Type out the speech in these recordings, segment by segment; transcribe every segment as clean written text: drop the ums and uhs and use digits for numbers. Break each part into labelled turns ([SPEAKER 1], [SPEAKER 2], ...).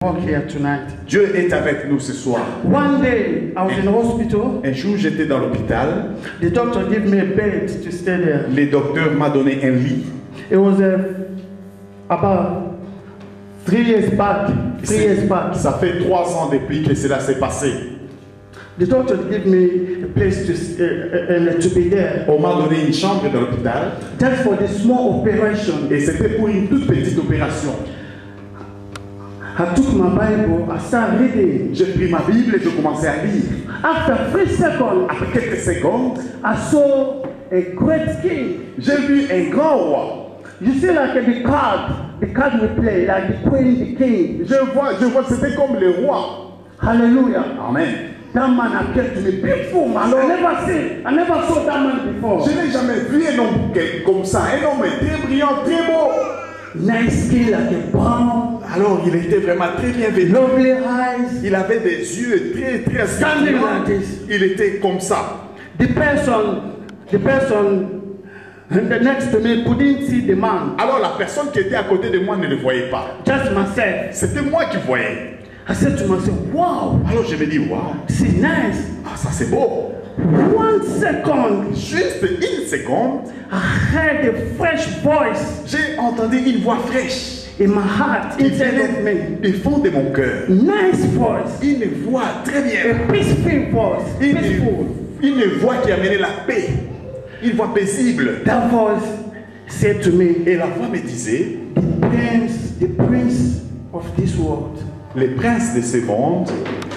[SPEAKER 1] Here tonight.
[SPEAKER 2] Dieu est avec nous ce soir.
[SPEAKER 1] One day I was in hospital.
[SPEAKER 2] Un jour, j'étais dans l'hôpital.
[SPEAKER 1] The doctor gave me a bed to stay there.
[SPEAKER 2] Le docteur m'a donné un lit.
[SPEAKER 1] It was about 3 years back. 3 years back.
[SPEAKER 2] Ça fait 3 ans depuis que cela s'est passé.
[SPEAKER 1] The doctor gave me a place to be there.
[SPEAKER 2] On m'a donné une chambre dans l'hôpital.
[SPEAKER 1] Just for the small operation.
[SPEAKER 2] Et c'était pour une toute petite opération.
[SPEAKER 1] I took my Bible, I started reading.
[SPEAKER 2] J'ai pris ma Bible et je commençais à lire.
[SPEAKER 1] After 3 seconds,
[SPEAKER 2] après quelques secondes,
[SPEAKER 1] I saw a great king.
[SPEAKER 2] J'ai vu un grand roi.
[SPEAKER 1] You see, like the card we play, like the queen, the king.
[SPEAKER 2] Je vois, c'était comme le roi.
[SPEAKER 1] Hallelujah.
[SPEAKER 2] Amen.
[SPEAKER 1] That man appeared to me beautiful, man. I never saw that man before.
[SPEAKER 2] Je n'ai jamais vu un homme comme ça, un homme très brillant, très beau.
[SPEAKER 1] Nice skin like a brown.
[SPEAKER 2] Alors il était vraiment très bien vêtu.
[SPEAKER 1] Lovely eyes.
[SPEAKER 2] Il avait des yeux très
[SPEAKER 1] standing like this.
[SPEAKER 2] Il était comme ça.
[SPEAKER 1] The person next to me couldn't see the man.
[SPEAKER 2] Alors la personne qui était à côté de moi ne le voyait pas.
[SPEAKER 1] Just myself.
[SPEAKER 2] C'était moi qui voyais.
[SPEAKER 1] I said to myself, wow.
[SPEAKER 2] Alors je me dis, wow.
[SPEAKER 1] C'est nice.
[SPEAKER 2] Ah, ça c'est beau.
[SPEAKER 1] 1 second.
[SPEAKER 2] Juste 1 seconde.
[SPEAKER 1] I heard a fresh voice.
[SPEAKER 2] J'ai entendu une voix fraîche.
[SPEAKER 1] In my heart, inside of me.
[SPEAKER 2] Du fond de mon cœur.
[SPEAKER 1] Nice voice.
[SPEAKER 2] Une voix très bien.
[SPEAKER 1] A peaceful voice.
[SPEAKER 2] Une voix qui amenait la paix. Une voix paisible.
[SPEAKER 1] That voice said to me.
[SPEAKER 2] Et la voix me disait.
[SPEAKER 1] The prince of this world.
[SPEAKER 2] Le prince de ce monde.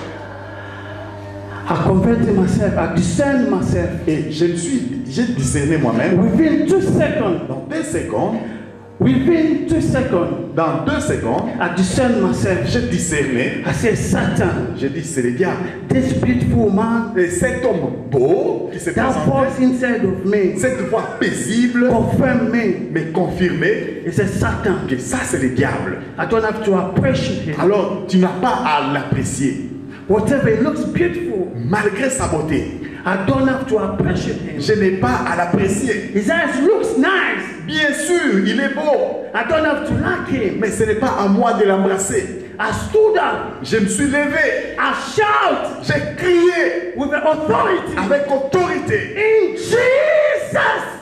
[SPEAKER 1] I converted myself, I discerned myself.
[SPEAKER 2] Et j'ai discerné moi-même.
[SPEAKER 1] Within 2 seconds.
[SPEAKER 2] Dans 2 secondes.
[SPEAKER 1] Within 2 seconds.
[SPEAKER 2] Dans 2 secondes.
[SPEAKER 1] I discerned myself.
[SPEAKER 2] J'ai discerné.
[SPEAKER 1] I said, Satan.
[SPEAKER 2] J'ai dit, c'est le diable.
[SPEAKER 1] This beautiful man.
[SPEAKER 2] Et cet homme beau qui s'est présenté.
[SPEAKER 1] That voice inside of me.
[SPEAKER 2] Cette voix paisible.
[SPEAKER 1] Confirm me.
[SPEAKER 2] Mais confirmé.
[SPEAKER 1] It said Satan.
[SPEAKER 2] Que ça c'est le diable.
[SPEAKER 1] I don't have to appreciate him.
[SPEAKER 2] Alors tu n'as pas à l'apprécier.
[SPEAKER 1] Whatever it looks beautiful.
[SPEAKER 2] Malgré sa beauté.
[SPEAKER 1] I don't have to appreciate him.
[SPEAKER 2] Je n'ai pas à l'apprécier.
[SPEAKER 1] His eyes looks nice.
[SPEAKER 2] Bien sûr, il est beau.
[SPEAKER 1] I don't have to like him.
[SPEAKER 2] Mais ce n'est pas à moi de l'embrasser.
[SPEAKER 1] I stood up.
[SPEAKER 2] Je me suis levé.
[SPEAKER 1] I shout.
[SPEAKER 2] J'ai crié.
[SPEAKER 1] With authority.
[SPEAKER 2] Avec autorité.
[SPEAKER 1] In Jesus.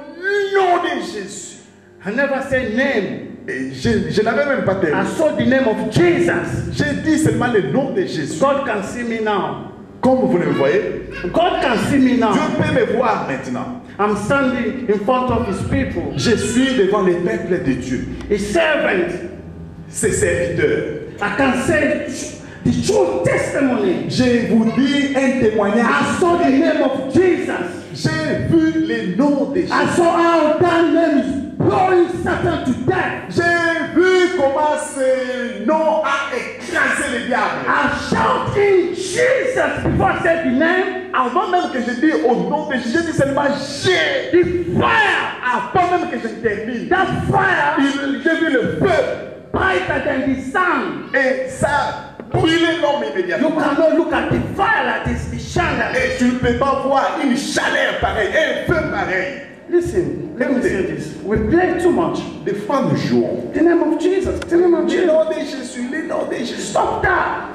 [SPEAKER 2] Au nom de Jésus.
[SPEAKER 1] I never said name.
[SPEAKER 2] Et je n'avais même pas terminé.
[SPEAKER 1] I saw the name of Jesus.
[SPEAKER 2] J'ai dit seulement le nom de Jésus.
[SPEAKER 1] God can see me now.
[SPEAKER 2] Comme vous le voyez,
[SPEAKER 1] God can see me now.
[SPEAKER 2] Dieu peut me voir maintenant.
[SPEAKER 1] I'm standing in front of his people.
[SPEAKER 2] Je suis devant les peuples de Dieu.
[SPEAKER 1] His servant.
[SPEAKER 2] Ses serviteurs.
[SPEAKER 1] I can say the true testimony.
[SPEAKER 2] Je vous dis un témoignage.
[SPEAKER 1] I saw the name of Jesus.
[SPEAKER 2] J'ai vu le nom de Jésus.
[SPEAKER 1] I saw how that name is blowing Satan to death.
[SPEAKER 2] J'ai vu comment ce nom a écrasé le diable.
[SPEAKER 1] I shout in Jesus before I said the name.
[SPEAKER 2] Avant même que je dise au nom de Jésus, j'ai dit seulement j'ai.
[SPEAKER 1] The fire.
[SPEAKER 2] Avant même que je termine.
[SPEAKER 1] That fire.
[SPEAKER 2] J'ai vu le feu.
[SPEAKER 1] Brighter than the sun.
[SPEAKER 2] Et ça brûlait l'homme immédiatement.
[SPEAKER 1] You cannot look at the fire like this, the chandelier.
[SPEAKER 2] Et tu ne peux pas voir une chaleur pareille, un feu pareil.
[SPEAKER 1] Listen, let me say this. We play too much.
[SPEAKER 2] Des fois nous jouons.
[SPEAKER 1] The name of Jesus. The name of Jesus.
[SPEAKER 2] Le nom de Jésus, le nom de Jésus.
[SPEAKER 1] Stop that.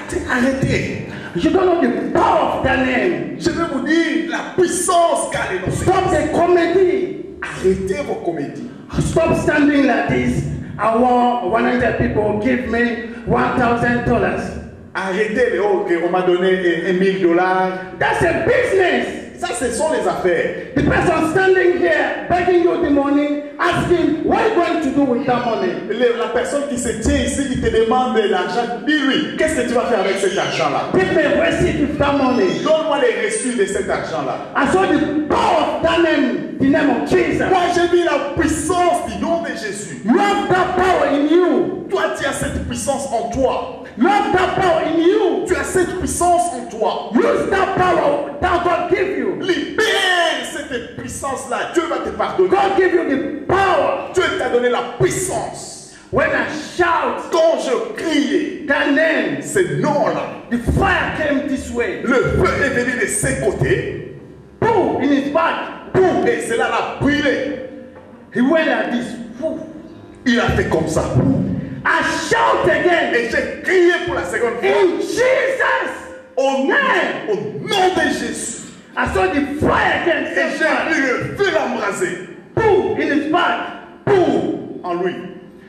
[SPEAKER 2] Arrêtez.
[SPEAKER 1] You don't know the power of that name.
[SPEAKER 2] Je vais vous dire la puissance qu'a le nom.
[SPEAKER 1] Stop the comedy.
[SPEAKER 2] Arrêtez vos comédies.
[SPEAKER 1] Stop standing like this. I want 100 people give me $1,000.
[SPEAKER 2] Arrêtez les autres, on m'a donné $1,000.
[SPEAKER 1] That's a business.
[SPEAKER 2] Ça, ce sont les affaires.
[SPEAKER 1] The person standing here begging you the money, asking what are you going to do with that money.
[SPEAKER 2] La personne qui se tient ici, qui te demande de l'argent, dis-lui, qu'est-ce que tu vas faire avec cet argent-là?
[SPEAKER 1] Give me a receipt with that money.
[SPEAKER 2] Donne-moi les reçus de cet argent-là.
[SPEAKER 1] I saw the power of that name, the name of Jesus.
[SPEAKER 2] Moi, j'ai vu la puissance du nom de Jésus.
[SPEAKER 1] You have that power in you.
[SPEAKER 2] Toi, tu as cette puissance en toi.
[SPEAKER 1] You have that power in you.
[SPEAKER 2] Tu as cette puissance en toi.
[SPEAKER 1] Use that power that God give you.
[SPEAKER 2] Libère cette puissance-là. Dieu va te pardonner.
[SPEAKER 1] God give you the power.
[SPEAKER 2] Dieu t'a donné la puissance.
[SPEAKER 1] When I shout,
[SPEAKER 2] quand je criais,
[SPEAKER 1] that name,
[SPEAKER 2] ce nom-là,
[SPEAKER 1] the fire came this way.
[SPEAKER 2] Le feu est venu de ses côtés.
[SPEAKER 1] Boom, in his back.
[SPEAKER 2] Boum, et cela l'a brûlé.
[SPEAKER 1] He went like this.
[SPEAKER 2] Il a fait comme ça.
[SPEAKER 1] I shout again.
[SPEAKER 2] Et j'ai crié pour la seconde fois.
[SPEAKER 1] In Jesus'
[SPEAKER 2] Au
[SPEAKER 1] name.
[SPEAKER 2] nom de Jésus.
[SPEAKER 1] I saw the fire again.
[SPEAKER 2] Et j'ai vu le feu l'embraser.
[SPEAKER 1] Boom in his back.
[SPEAKER 2] Boum en lui.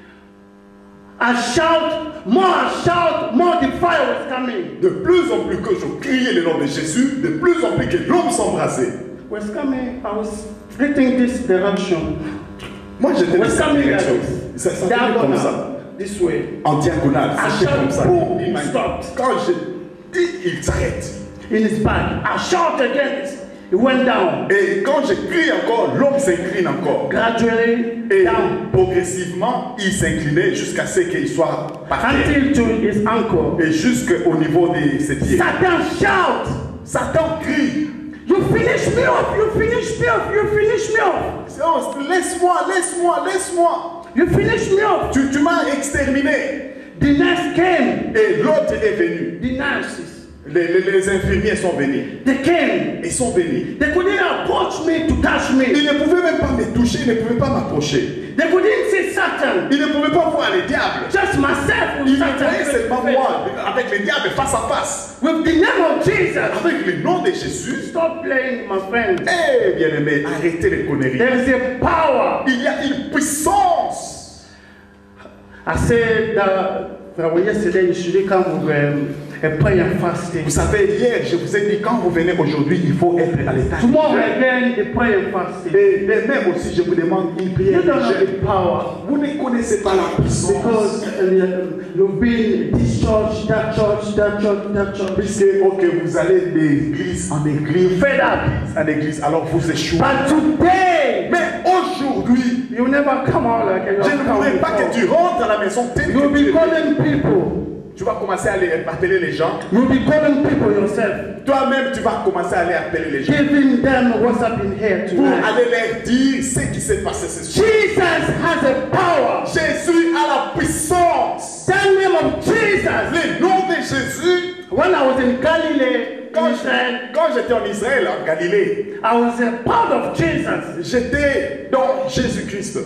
[SPEAKER 1] I shout, more the fire was coming.
[SPEAKER 2] De plus en plus que je criais le nom de Jésus, de plus en plus que l'homme s'embrasait.
[SPEAKER 1] Was coming, I was hitting this direction.
[SPEAKER 2] Moi j'étais dans
[SPEAKER 1] Was
[SPEAKER 2] cette
[SPEAKER 1] coming like
[SPEAKER 2] direction.
[SPEAKER 1] this.
[SPEAKER 2] Ça venait comme ça.
[SPEAKER 1] Diagonal, this way.
[SPEAKER 2] En diagonale. C'était comme ça.
[SPEAKER 1] boom,
[SPEAKER 2] Il m'a-
[SPEAKER 1] stopped.
[SPEAKER 2] Quand j'ai dit, il s'arrête.
[SPEAKER 1] In his back. I shout again. It went down.
[SPEAKER 2] Et quand je crie encore, l'homme s'incline encore.
[SPEAKER 1] Gradually
[SPEAKER 2] Et
[SPEAKER 1] down.
[SPEAKER 2] progressivement, il s'inclinait jusqu'à ce qu'il soit par terre.
[SPEAKER 1] Until to his ankle.
[SPEAKER 2] Et jusqu'au niveau de ses pieds.
[SPEAKER 1] Satan shout.
[SPEAKER 2] Satan crie.
[SPEAKER 1] You finish me off. You finish me off. You finish me off.
[SPEAKER 2] Oh, laisse-moi.
[SPEAKER 1] You finish me off.
[SPEAKER 2] Tu m'as exterminé.
[SPEAKER 1] The nurse came.
[SPEAKER 2] Et l'autre est venu.
[SPEAKER 1] The nurses.
[SPEAKER 2] Les infirmiers sont venus.
[SPEAKER 1] They came.
[SPEAKER 2] Ils sont venus.
[SPEAKER 1] They couldn't approach me to touch me.
[SPEAKER 2] Ils ne pouvaient même pas me toucher, ils ne pouvaient pas m'approcher.
[SPEAKER 1] They couldn't see Satan.
[SPEAKER 2] Ils ne pouvaient pas voir les diables.
[SPEAKER 1] Just myself with
[SPEAKER 2] Ils
[SPEAKER 1] Satan.
[SPEAKER 2] voyaient seulement moi avec les diables face à face.
[SPEAKER 1] With the name of Jesus.
[SPEAKER 2] Avec le nom de Jésus.
[SPEAKER 1] Stop playing, my friend.
[SPEAKER 2] Eh bien aimé, arrêtez les conneries.
[SPEAKER 1] There is a power.
[SPEAKER 2] Il y a une puissance.
[SPEAKER 1] I said that yesterday you should come with a prayer and fasting.
[SPEAKER 2] Vous savez, hier, je vous ai dit, quand vous venez aujourd'hui, il faut être à l'état.
[SPEAKER 1] Tomorrow again, the prayer and fasting.
[SPEAKER 2] Et demain aussi, je vous demande une prière.
[SPEAKER 1] You don't know the power.
[SPEAKER 2] Vous ne connaissez pas la puissance.
[SPEAKER 1] Because you've been this church, that church, that church, that church.
[SPEAKER 2] Puisque vous allez d'église en église,
[SPEAKER 1] Fed up.
[SPEAKER 2] en église, alors vous échouez.
[SPEAKER 1] But today,
[SPEAKER 2] Mais aujourd'hui,
[SPEAKER 1] you never come out like
[SPEAKER 2] je ne voudrais pas que tu rentres à la maison tel
[SPEAKER 1] You'll
[SPEAKER 2] que tu
[SPEAKER 1] be
[SPEAKER 2] es.
[SPEAKER 1] calling people.
[SPEAKER 2] Tu vas commencer à aller appeler les gens.
[SPEAKER 1] You'll be calling people yourself.
[SPEAKER 2] Toi-même, tu vas commencer à aller appeler les gens.
[SPEAKER 1] Giving them what's up in here
[SPEAKER 2] Pour
[SPEAKER 1] tonight.
[SPEAKER 2] aller leur dire ce qui s'est passé ce soir.
[SPEAKER 1] Jesus has a power.
[SPEAKER 2] Jésus a la puissance.
[SPEAKER 1] The name of Jesus.
[SPEAKER 2] Le nom de Jésus.
[SPEAKER 1] When I was in Galilee,
[SPEAKER 2] Quand j'étais en Israël, en Galilée,
[SPEAKER 1] I was a part of Jesus.
[SPEAKER 2] j'étais dans Jésus-Christ.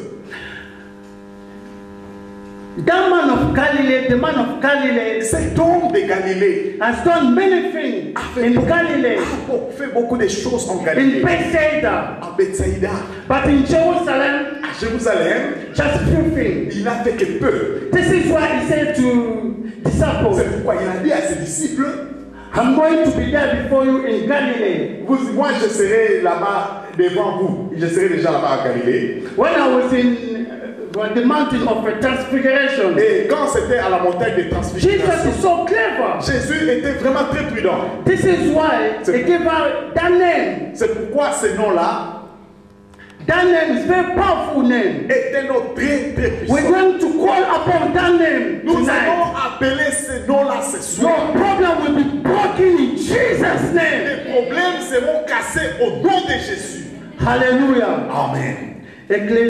[SPEAKER 1] That man of Galilee, the man of Galilee,
[SPEAKER 2] Cet homme de Galilée
[SPEAKER 1] has done many things in Galilee,
[SPEAKER 2] a fait beaucoup de choses en
[SPEAKER 1] in
[SPEAKER 2] Galilée.
[SPEAKER 1] Bethsaida,
[SPEAKER 2] À Bethsaïda,
[SPEAKER 1] but in Jerusalem,
[SPEAKER 2] à Jérusalem,
[SPEAKER 1] just few things.
[SPEAKER 2] il n'a fait que peu.
[SPEAKER 1] This is why he said to disciples,
[SPEAKER 2] C'est pourquoi il a dit à ses disciples,
[SPEAKER 1] I'm going to be there before you in Galilee.
[SPEAKER 2] moi je serai là-bas devant vous. Je serai déjà là-bas à Galilée.
[SPEAKER 1] When I was in the mountain of Transfiguration,
[SPEAKER 2] Et quand c'était à la montagne de
[SPEAKER 1] Jesus
[SPEAKER 2] Transfiguration,
[SPEAKER 1] is so clever.
[SPEAKER 2] Jésus était vraiment très prudent.
[SPEAKER 1] This is why he gave out that name.
[SPEAKER 2] C'est pourquoi ce nom-là
[SPEAKER 1] That name is very powerful name.
[SPEAKER 2] est un nom très très puissant.
[SPEAKER 1] We're going to call upon that name
[SPEAKER 2] Nous
[SPEAKER 1] tonight.
[SPEAKER 2] allons appeler ce nom-là ce soir.
[SPEAKER 1] Your problem will be broken in Jesus' name.
[SPEAKER 2] Les problèmes seront cassés au nom de Jésus.
[SPEAKER 1] Hallelujah.
[SPEAKER 2] Amen.